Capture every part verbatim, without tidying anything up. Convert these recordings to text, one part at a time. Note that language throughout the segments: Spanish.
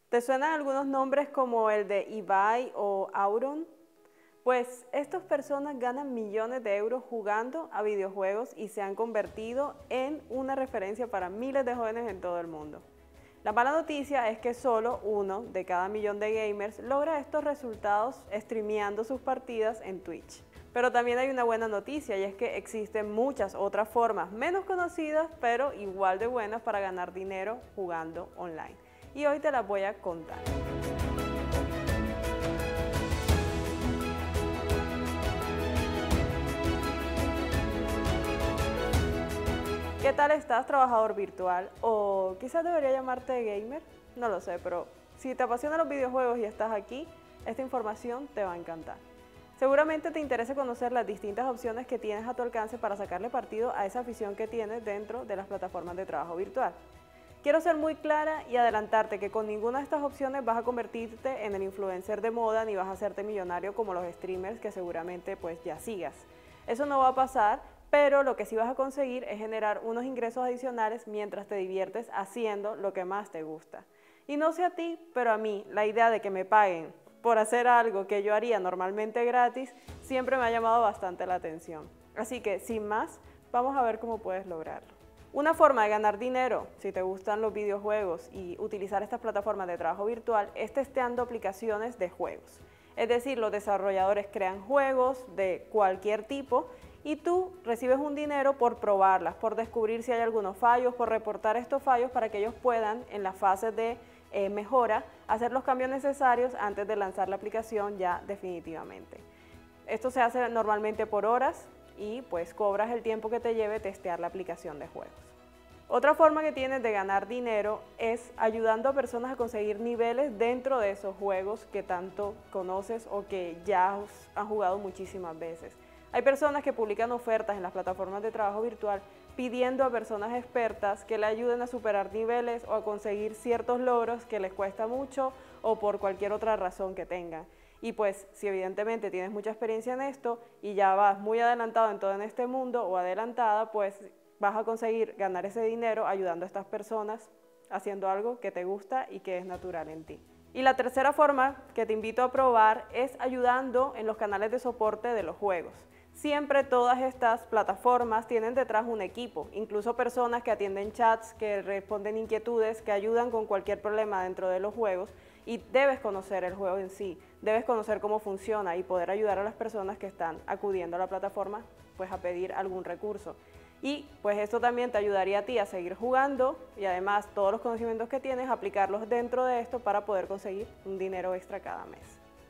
¿Te suenan algunos nombres como el de Ibai o Auron? Pues estas personas ganan millones de euros jugando a videojuegos y se han convertido en una referencia para miles de jóvenes en todo el mundo. La mala noticia es que solo uno de cada millón de gamers logra estos resultados streameando sus partidas en Twitch. Pero también hay una buena noticia y es que existen muchas otras formas menos conocidas pero igual de buenas para ganar dinero jugando online. Y hoy te las voy a contar. ¿Qué tal estás, trabajador virtual? O quizás debería llamarte gamer, no lo sé, pero si te apasionan los videojuegos y estás aquí, esta información te va a encantar. Seguramente te interesa conocer las distintas opciones que tienes a tu alcance para sacarle partido a esa afición que tienes dentro de las plataformas de trabajo virtual. Quiero ser muy clara y adelantarte que con ninguna de estas opciones vas a convertirte en el influencer de moda ni vas a hacerte millonario como los streamers que seguramente pues ya sigas. Eso no va a pasar, pero lo que sí vas a conseguir es generar unos ingresos adicionales mientras te diviertes haciendo lo que más te gusta. Y no sé a ti, pero a mí la idea de que me paguen por hacer algo que yo haría normalmente gratis siempre me ha llamado bastante la atención. Así que sin más, vamos a ver cómo puedes lograrlo. Una forma de ganar dinero, si te gustan los videojuegos y utilizar estas plataformas de trabajo virtual, es testeando aplicaciones de juegos. Es decir, los desarrolladores crean juegos de cualquier tipo y tú recibes un dinero por probarlas, por descubrir si hay algunos fallos, por reportar estos fallos para que ellos puedan, en las fases de eh, mejora, hacer los cambios necesarios antes de lanzar la aplicación ya definitivamente. Esto se hace normalmente por horas y pues cobras el tiempo que te lleve testear la aplicación de juegos. Otra forma que tienes de ganar dinero es ayudando a personas a conseguir niveles dentro de esos juegos que tanto conoces o que ya han jugado muchísimas veces. Hay personas que publican ofertas en las plataformas de trabajo virtual pidiendo a personas expertas que le ayuden a superar niveles o a conseguir ciertos logros que les cuesta mucho o por cualquier otra razón que tengan. Y pues si evidentemente tienes mucha experiencia en esto y ya vas muy adelantado en todo en este mundo o adelantada, pues vas a conseguir ganar ese dinero ayudando a estas personas haciendo algo que te gusta y que es natural en ti. Y la tercera forma que te invito a probar es ayudando en los canales de soporte de los juegos. Siempre todas estas plataformas tienen detrás un equipo, incluso personas que atienden chats, que responden inquietudes, que ayudan con cualquier problema dentro de los juegos y debes conocer el juego en sí, debes conocer cómo funciona y poder ayudar a las personas que están acudiendo a la plataforma pues a pedir algún recurso. Y pues esto también te ayudaría a ti a seguir jugando y además todos los conocimientos que tienes, aplicarlos dentro de esto para poder conseguir un dinero extra cada mes.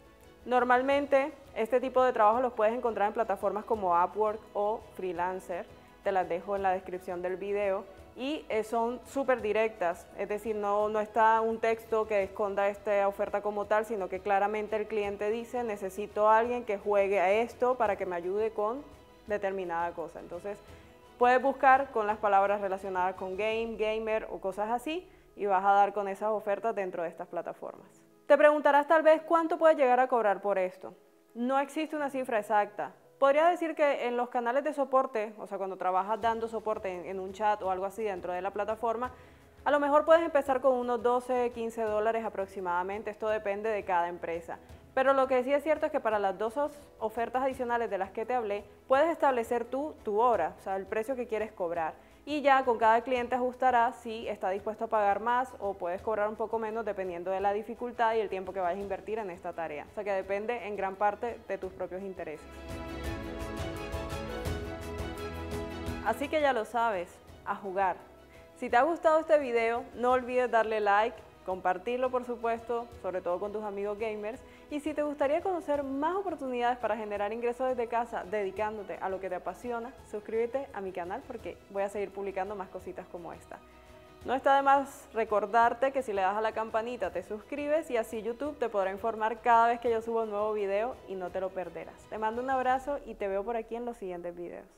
Normalmente este tipo de trabajos los puedes encontrar en plataformas como Upwork o Freelancer, te las dejo en la descripción del video y son súper directas, es decir, no, no está un texto que esconda esta oferta como tal, sino que claramente el cliente dice necesito a alguien que juegue a esto para que me ayude con determinada cosa. Entonces puedes buscar con las palabras relacionadas con game, gamer o cosas así y vas a dar con esas ofertas dentro de estas plataformas. Te preguntarás tal vez cuánto puedes llegar a cobrar por esto. No existe una cifra exacta. Podría decir que en los canales de soporte, o sea, cuando trabajas dando soporte en, en un chat o algo así dentro de la plataforma, a lo mejor puedes empezar con unos doce, quince dólares aproximadamente, esto depende de cada empresa. Pero lo que sí es cierto es que para las dos ofertas adicionales de las que te hablé, puedes establecer tú tu hora, o sea, el precio que quieres cobrar. Y ya con cada cliente ajustarás si está dispuesto a pagar más o puedes cobrar un poco menos dependiendo de la dificultad y el tiempo que vayas a invertir en esta tarea. O sea que depende en gran parte de tus propios intereses. Así que ya lo sabes, a jugar. Si te ha gustado este video, no olvides darle like, compartirlo por supuesto, sobre todo con tus amigos gamers. Y si te gustaría conocer más oportunidades para generar ingresos desde casa dedicándote a lo que te apasiona, suscríbete a mi canal porque voy a seguir publicando más cositas como esta. No está de más recordarte que si le das a la campanita te suscribes y así YouTube te podrá informar cada vez que yo subo un nuevo video y no te lo perderás. Te mando un abrazo y te veo por aquí en los siguientes videos.